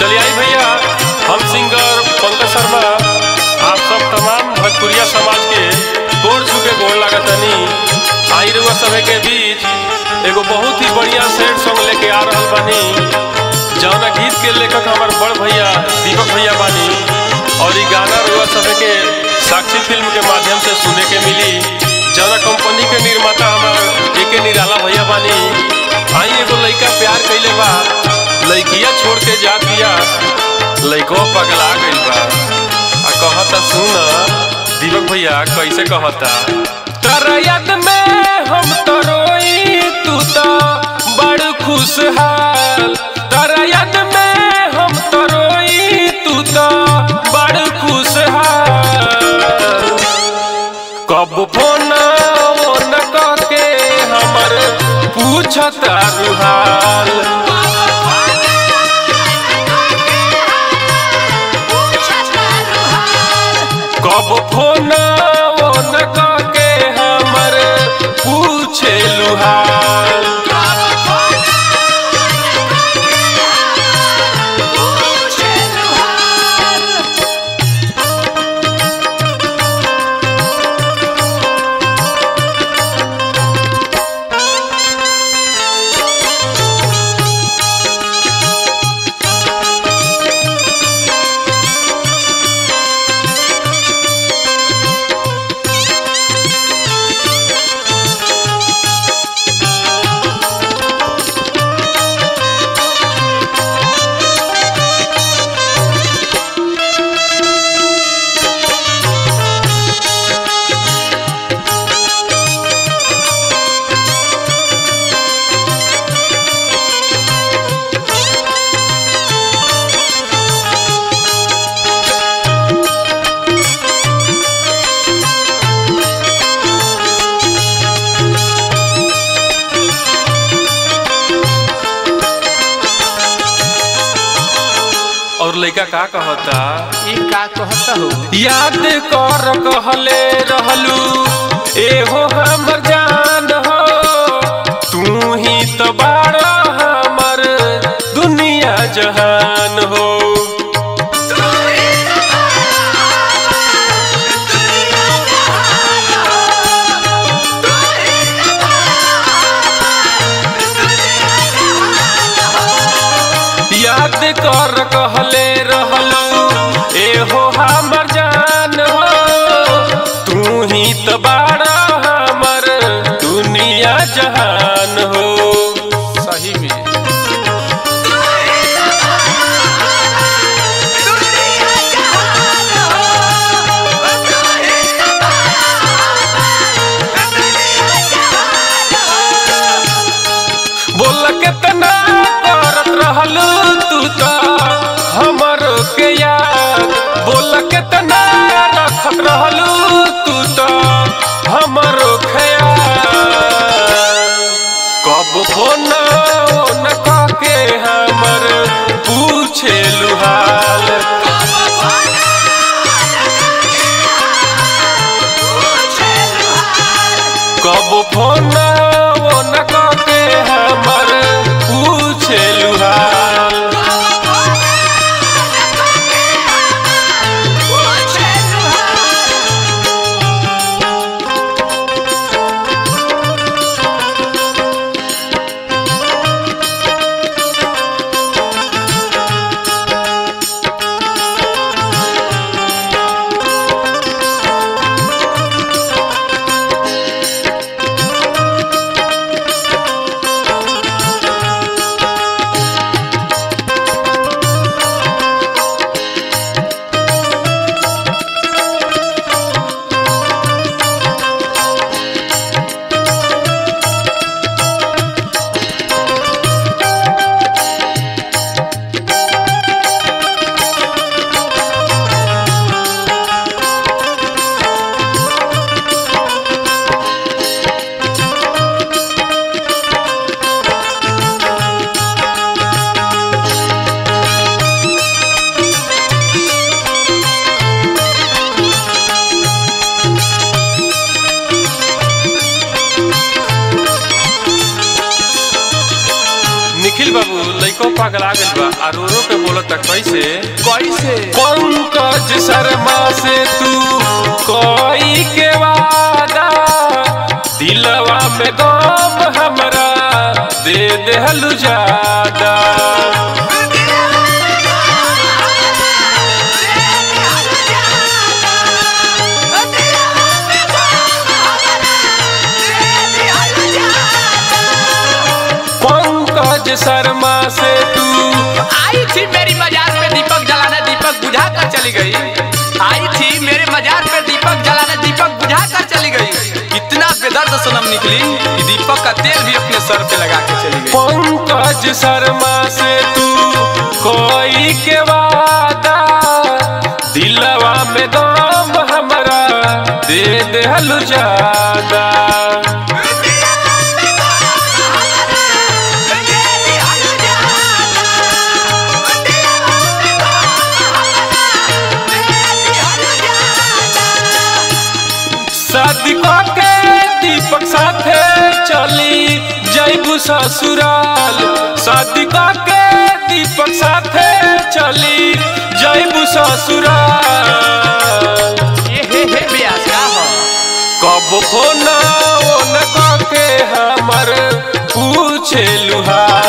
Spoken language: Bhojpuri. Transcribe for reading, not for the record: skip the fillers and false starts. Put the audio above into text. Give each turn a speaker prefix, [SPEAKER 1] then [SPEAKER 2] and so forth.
[SPEAKER 1] चलिए आई भैया, हम सिंगर पंकज शर्मा आप सब तमाम भोजपुरिया समाज के गोड़ छुके गोड़ लागतनी। आई रुआ सभे के बीच एगो बहुत ही बढ़िया सैड सॉन्ग लेके आ रहल बानी, जौना गीत के लेखक हमार बड़ भैया दीपक भैया बानी। और ये गाना रुआ सभे के साक्षी फिल्म के माध्यम से सुने के मिली, जौना कंपनी के निर्माता हमार एके निराला भैया बानी। आई एगो लइका प्यार कइले बा, लइकिया छोड़ के जा दिया, लइको पगला गइल बा। आ कहता सुन दीपक भैया कैसे कहता, तोरा याद में हम तो रोई तू तो बड़ खुशहाल, तोरा याद में हम तो रोई तू तो बड़ खुशहाल। कब फोन न करके हमर पूछता रुहाल, कब फोन न करके हमर पूछे लुहाल। और लइका का कहता,
[SPEAKER 2] ई का कहता हो,
[SPEAKER 1] याद कर कहले रहलू एहो हमर जान हो, तू ही तो बाड़ा हमर दुनिया जहान हो। याद कर कहले रहलू एहो हमर जान हो, तू ही तो बाड़ा हमर दुनिया जहान हो।
[SPEAKER 2] सही में
[SPEAKER 1] बोल केतना करत रहलू तू तो हमर के याद, बोल केतना रखत रहलू तू तो हमर ख्याल। कब फोन न करके हमर पूछे लुहाल, कब फोन न करके हमर पूछे लुहाल। निखिल बाबू लइको पगला गइल बा आ रो रो के बोलता कैसे
[SPEAKER 2] कैसे?
[SPEAKER 1] पंकज शर्मा से तू कोई के वादा दिलवा में गम हमरा दे देहलु ज्यादा। पंकज शर्मा से तू
[SPEAKER 2] आई थी मेरी मजार पे दीपक जलाने, दीपक बुझा कर चली गई। आई थी मेरे मजार पे दीपक जलाने, दीपक बुझा कर चली गई। इतना बेदर्द सनम निकली कि दीपक का तेल भी अपने सर पे लगा के चली गई।
[SPEAKER 1] पंकज शर्मा से तू कोई के वादा दिलवा में गम हमरा दे देहलु ज्यादा। शादी के दीपक साथे चली जैबू ससुराल, शादी के दीपक साथे चली जैबू ससुराल।
[SPEAKER 2] ये ब्यास का हो
[SPEAKER 1] कब फोना ओन के हमर पूछे लुहा